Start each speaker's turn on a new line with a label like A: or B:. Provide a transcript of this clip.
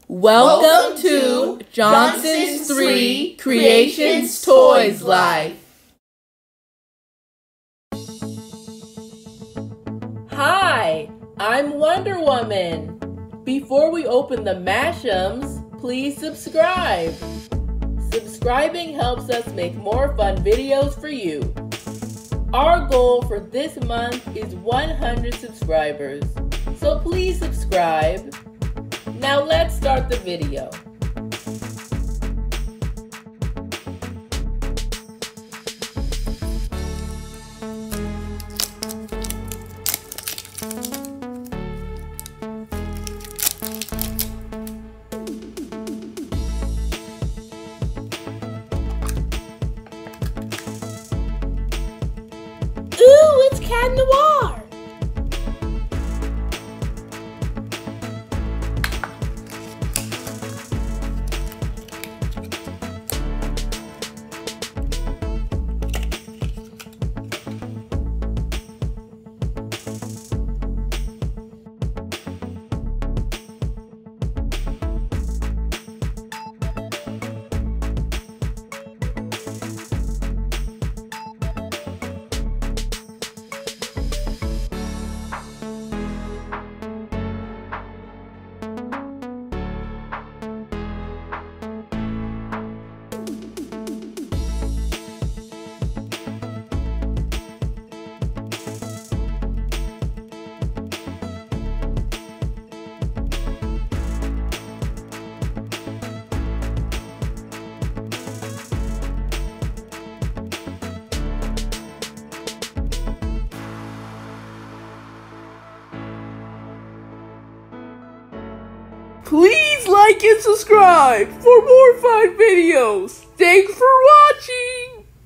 A: Welcome to Johnson's 3 Creations Toys Life. Hi, I'm Wonder Woman. Before we open the Mash'ems, please subscribe. Subscribing helps us make more fun videos for you. Our goal for this month is 100 subscribers, so please subscribe. Now let's start the video.
B: Ooh, it's Cat Noir!
A: Please like and subscribe for more fun videos. Thanks for watching.